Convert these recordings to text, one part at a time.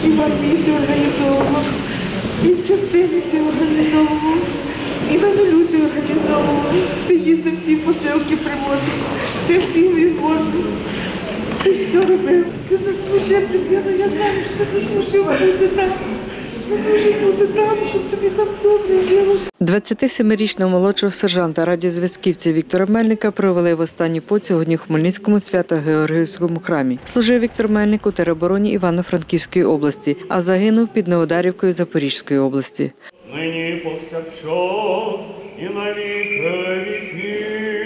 І в армії ти організовував, і в частині ти організовував, і на нулю ти організовував. Ти їздив, всі посилки привозив, ти всім відвозив. Ти все робив. Ти заслужив, дитину, я знаю, що ти заслужив бути там. Заслужив бути там, щоб тобі там добре жило. 27-річного молодшого сержанта радіозв'язківця Віктора Мельника провели в останній путь сьогодні у Хмельницькому Свято-Георгіївському храмі. Служив Віктор Мельник у теробороні Івано-Франківської області, а загинув під Новодарівкою Запорізької області. Нині повсякчас і на віки віків.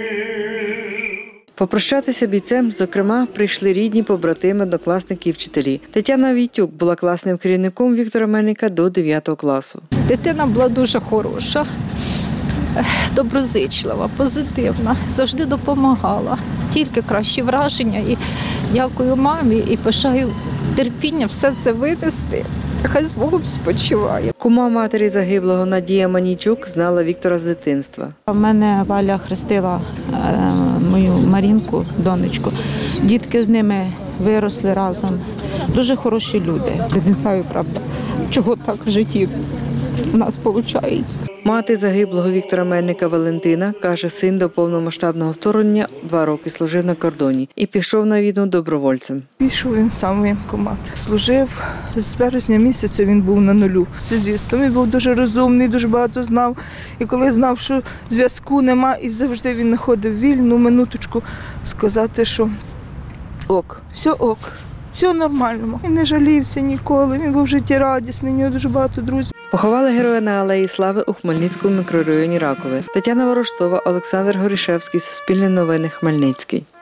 Попрощатися бійцем, зокрема, прийшли рідні, побратими, однокласники і вчителі. Тетяна Війтюк була класним керівником Віктора Мельника до 9 класу. Дитина була дуже хороша, доброзичлива, позитивна, завжди допомагала. Тільки кращі враження. І дякую мамі і бажаю терпіння все це винести. Хай з Богом спочиває. Кума матері загиблого Надія Манійчук знала Віктора з дитинства. У мене Валя хрестила мою Марінку, донечку. Дітки з ними виросли разом. Дуже хороші люди. Я не знаю, правда, чого так в житті у нас виходить. Мати загиблого Віктора Мельника Валентина каже, син до повномасштабного вторгнення 2 роки служив на кордоні і пішов на війну добровольцем. Пішов він сам в воєнкомат. Служив, з березня місяця він був на нулю. Связістом він був дуже розумний, дуже багато знав. І коли знав, що зв'язку нема, і завжди він знаходив вільну минуточку сказати, що ок, все ок. Все нормально. Він не жалівся ніколи, він був життєрадісний, у нього дуже багато друзів. Поховали героя на Алеї Слави у Хмельницькому мікрорайоні Ракове. Тетяна Ворожцова, Олександр Горішевський, Суспільне новини, Хмельницький.